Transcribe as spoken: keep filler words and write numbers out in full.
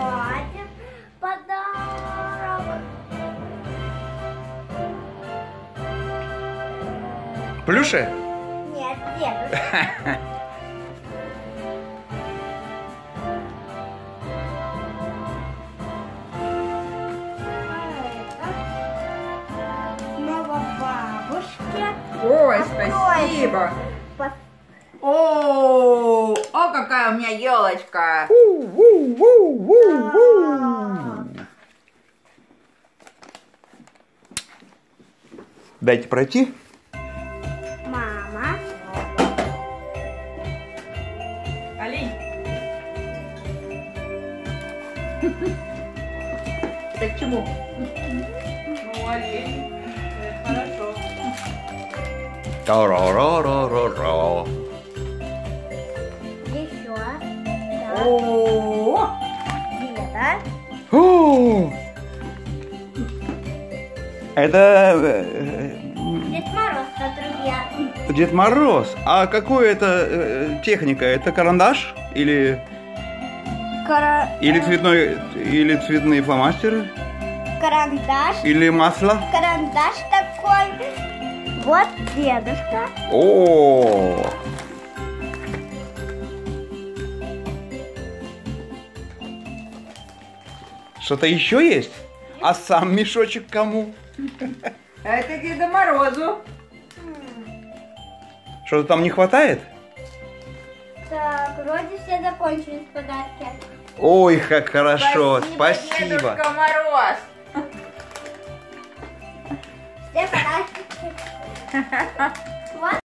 открываем подарок. Плюши? Нет, дедушка. Новобабушке. Ой, спасибо. О, о, какая у меня елочка. Дайте пройти. Мама. Олень. Это к чему? Ну, олень. Это хорошо. Ра-ра-ра-ра-ра. Еще. Да. О, Деда. О! Это э, Дед Мороз на трубе. Дед Мороз. А какой это э, техника? Это карандаш или Кара... или цветной или цветные фломастеры Карандаш. или масло? Карандаш такой. Вот дедушка. О! Что-то еще есть? А сам мешочек кому? это Деду Морозу. Что-то там не хватает? Так, вроде все закончились подарки. Ой, как хорошо, спасибо. Дедушка Мороз. Все подарки. Вот.